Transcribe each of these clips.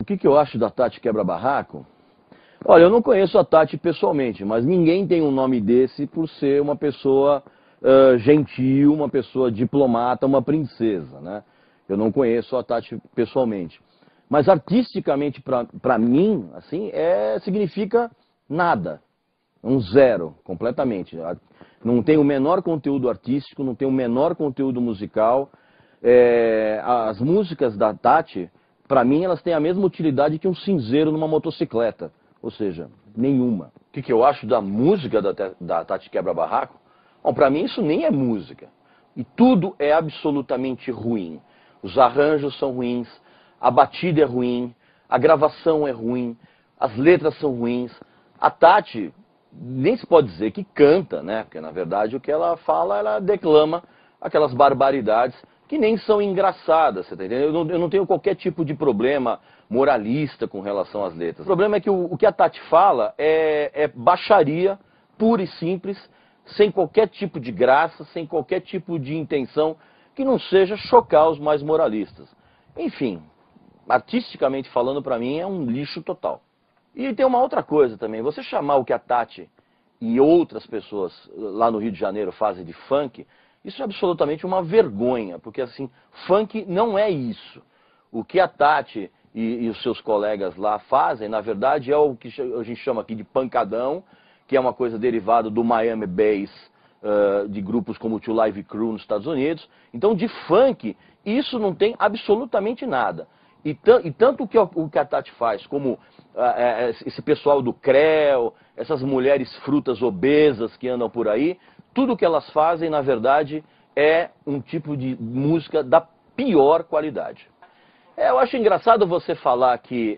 O que eu acho da Tati Quebra-Barraco? Olha, eu não conheço a Tati pessoalmente, mas ninguém tem um nome desse por ser uma pessoa gentil, uma pessoa diplomata, uma princesa, né? Eu não conheço a Tati pessoalmente. Mas artisticamente, para mim, assim, significa nada. Um zero, completamente. Não tem o menor conteúdo artístico, não tem o menor conteúdo musical. As músicas da Tati, para mim, elas têm a mesma utilidade que um cinzeiro numa motocicleta. Ou seja, nenhuma. O que eu acho da música da Tati Quebra-Barraco? Bom, para mim isso nem é música. E tudo é absolutamente ruim. Os arranjos são ruins, a batida é ruim, a gravação é ruim, as letras são ruins. A Tati nem se pode dizer que canta, né? Porque na verdade o que ela fala, ela declama aquelas barbaridades que nem são engraçadas, você tá entendendo? Eu não tenho qualquer tipo de problema moralista com relação às letras. O problema é que o que a Tati fala é baixaria pura e simples, sem qualquer tipo de graça, sem qualquer tipo de intenção que não seja chocar os mais moralistas. Enfim, artisticamente falando, para mim é um lixo total. E tem uma outra coisa também, você chamar o que a Tati e outras pessoas lá no Rio de Janeiro fazem de funk, isso é absolutamente uma vergonha, porque assim, funk não é isso. O que a Tati e os seus colegas lá fazem, na verdade, é o que a gente chama aqui de pancadão, que é uma coisa derivada do Miami Bass, de grupos como o Two Live Crew nos Estados Unidos. Então, de funk, isso não tem absolutamente nada. E tanto o que a Tati faz, como esse pessoal do CREO, essas mulheres frutas obesas que andam por aí, tudo que elas fazem, na verdade, é um tipo de música da pior qualidade. Eu acho engraçado você falar que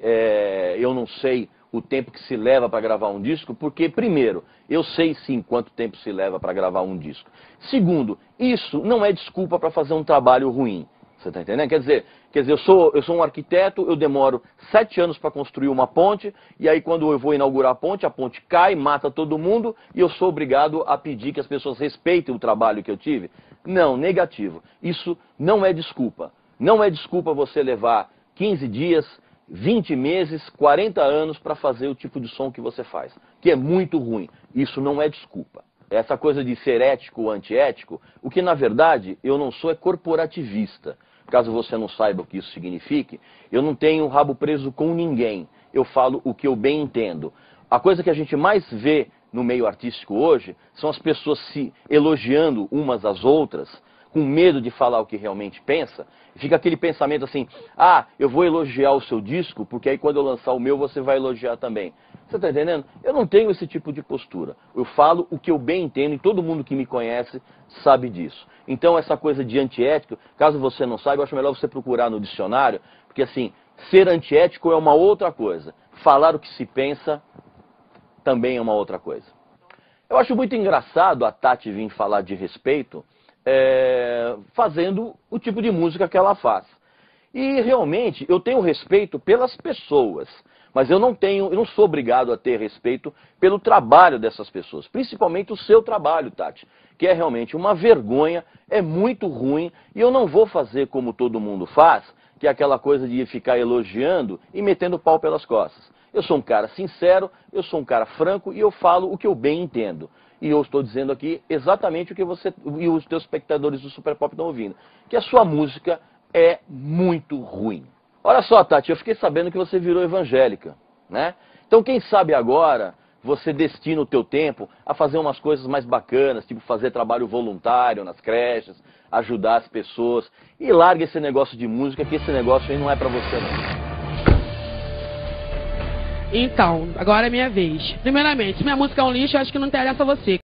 eu não sei o tempo que se leva para gravar um disco, porque, primeiro, eu sei sim quanto tempo se leva para gravar um disco. Segundo, isso não é desculpa para fazer um trabalho ruim. Você está entendendo? Quer dizer, eu sou um arquiteto, eu demoro 7 anos para construir uma ponte, e aí quando eu vou inaugurar a ponte cai, mata todo mundo, e eu sou obrigado a pedir que as pessoas respeitem o trabalho que eu tive? Não, negativo. Isso não é desculpa. Não é desculpa você levar 15 dias, 20 meses, 40 anos para fazer o tipo de som que você faz, que é muito ruim. Isso não é desculpa. Essa coisa de ser ético ou antiético, o que na verdade eu não sou é corporativista. Caso você não saiba o que isso signifique, eu não tenho rabo preso com ninguém. Eu falo o que eu bem entendo. A coisa que a gente mais vê no meio artístico hoje são as pessoas se elogiando umas às outras, com medo de falar o que realmente pensa. Fica aquele pensamento assim, eu vou elogiar o seu disco, porque aí quando eu lançar o meu você vai elogiar também. Você está entendendo? Eu não tenho esse tipo de postura. Eu falo o que eu bem entendo e todo mundo que me conhece sabe disso. Então essa coisa de antiético, caso você não saiba, eu acho melhor você procurar no dicionário, porque assim, ser antiético é uma outra coisa. Falar o que se pensa também é uma outra coisa. Eu acho muito engraçado a Tati vir falar de respeito, fazendo o tipo de música que ela faz. E realmente eu tenho respeito pelas pessoas, mas eu não sou obrigado a ter respeito pelo trabalho dessas pessoas, principalmente o seu trabalho, Tati, que é realmente uma vergonha, é muito ruim, e eu não vou fazer como todo mundo faz, que é aquela coisa de ficar elogiando e metendo pau pelas costas. Eu sou um cara sincero, eu sou um cara franco e eu falo o que eu bem entendo. E eu estou dizendo aqui exatamente o que você e os teus espectadores do Super Pop estão ouvindo, que a sua música é muito ruim. Olha só, Tati, eu fiquei sabendo que você virou evangélica, né? Então quem sabe agora você destina o teu tempo a fazer umas coisas mais bacanas, tipo fazer trabalho voluntário nas creches, ajudar as pessoas, e larga esse negócio de música, que esse negócio aí não é pra você não. Então, agora é minha vez. Primeiramente, se minha música é um lixo, eu acho que não interessa a você.